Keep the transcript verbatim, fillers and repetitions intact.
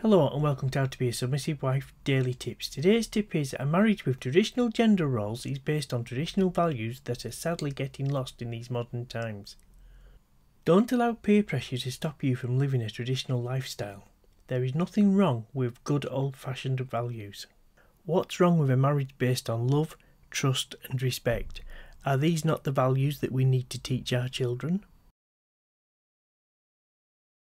Hello and welcome to How to Be a Submissive Wife Daily Tips. Today's tip is a marriage with traditional gender roles is based on traditional values that are sadly getting lost in these modern times. Don't allow peer pressure to stop you from living a traditional lifestyle. There is nothing wrong with good old-fashioned values. What's wrong with a marriage based on love, trust and respect? Are these not the values that we need to teach our children?